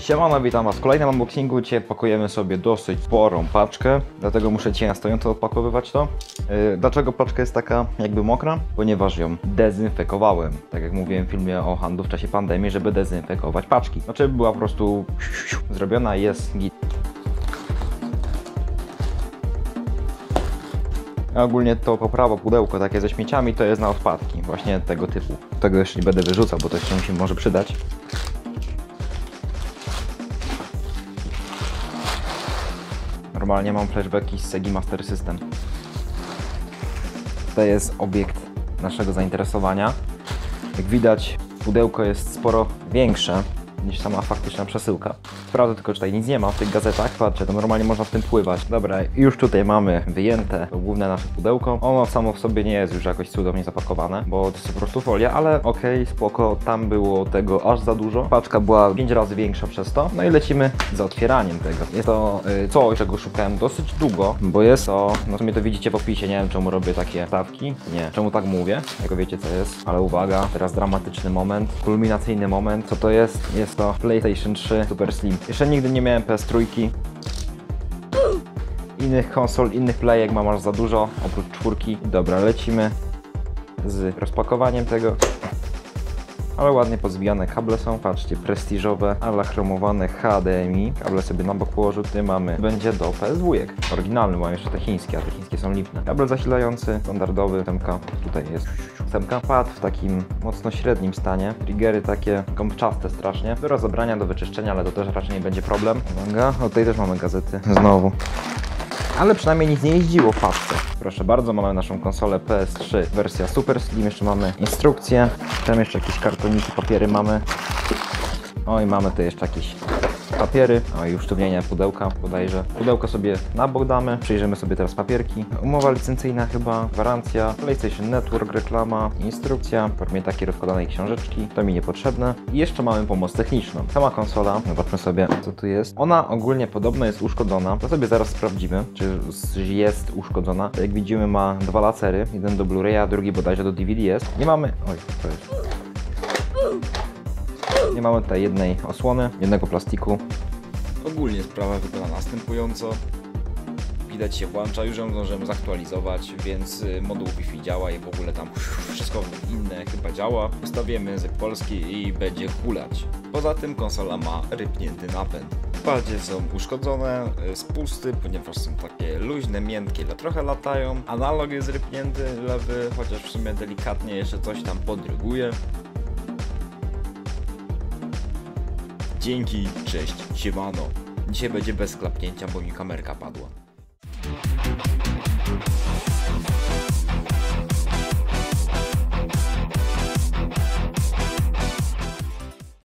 Siemano, witam was w kolejnym unboxingu. Dzisiaj pakujemy sobie dosyć sporą paczkę, dlatego muszę dzisiaj na stojąco odpakowywać to. Dlaczego paczka jest taka jakby mokra? Ponieważ ją dezynfekowałem. Tak jak mówiłem w filmie o handlu w czasie pandemii, żeby dezynfekować paczki. Znaczy była po prostu zrobiona, jest git. A ogólnie to poprawa pudełko takie ze śmieciami to jest na odpadki, właśnie tego typu. Tego jeszcze nie będę wyrzucał, bo to jeszcze mi się może przydać. Normalnie mam flashbacki z Segi Master System. To jest obiekt naszego zainteresowania. Jak widać, pudełko jest sporo większe niż sama faktyczna przesyłka. Sprawdzę tylko, czy tutaj nic nie ma w tych gazetach. Patrzcie, to normalnie można w tym pływać. Dobra, już tutaj mamy wyjęte to główne nasze pudełko. Ono samo w sobie nie jest już jakoś cudownie zapakowane, bo to jest po prostu folia, ale okej, spoko, tam było tego aż za dużo. Paczka była 5 razy większa przez to. No i lecimy z otwieraniem tego. Jest to coś, czego szukałem dosyć długo, bo jest to, no w sumie to widzicie w opisie, nie wiem czemu robię takie stawki, nie, czemu tak mówię, jako wiecie co jest, ale uwaga, teraz dramatyczny moment, kulminacyjny moment. Co to jest? Jest to PlayStation 3 Super Slim. Jeszcze nigdy nie miałem PS3. Innych konsol, innych playek mam aż za dużo, oprócz czwórki. Dobra, lecimy z rozpakowaniem tego. Ale ładnie pozbijane kable są, patrzcie, prestiżowe, ale chromowane HDMI. Kable sobie na bok położył, tutaj mamy, będzie do PS2. Oryginalny, mam jeszcze te chińskie, a te chińskie są lipne. Kabel zasilający, standardowy, temka, tutaj jest temka. Pad w takim mocno średnim stanie. Triggery takie gąbczaste strasznie. Do rozebrania, do wyczyszczenia, ale to też raczej nie będzie problem. Uwaga, o tutaj też mamy gazety, znowu. Ale przynajmniej nic nie jeździło w paczce. Proszę bardzo, mamy naszą konsolę PS3 wersja Super Slim, jeszcze mamy instrukcję, tam jeszcze jakieś kartoniki, papiery mamy. Oj, mamy tu jeszcze jakieś papiery, o i usztywnienie pudełka bodajże. Pudełko sobie na bok damy, przyjrzymy sobie teraz papierki. Umowa licencyjna chyba, gwarancja, PlayStation Network, reklama, instrukcja w formie takiej rozkładanej książeczki, to mi niepotrzebne. I jeszcze mamy pomoc techniczną. Sama konsola, zobaczmy sobie co tu jest. Ona ogólnie podobno jest uszkodzona, to sobie zaraz sprawdzimy, czy jest uszkodzona. Jak widzimy ma dwa lasery, jeden do Blu-raya, drugi bodajże do DVD jest. Nie mamy, oj, to jest... Nie mamy tutaj jednej osłony, jednego plastiku. Ogólnie sprawa wygląda następująco. Widać się włącza, już ją możemy zaktualizować, więc moduł Wi-Fi działa i w ogóle tam wszystko inne chyba działa. Ustawimy język polski i będzie hulać. Poza tym konsola ma rypnięty napęd. Padzie są uszkodzone, spusty, ponieważ są takie luźne, miętkie, trochę latają. Analog jest rypnięty, lewy, chociaż w sumie delikatnie jeszcze coś tam podryguje. Dzięki, cześć, siemano. Dzisiaj będzie bez klapnięcia, bo mi kamerka padła.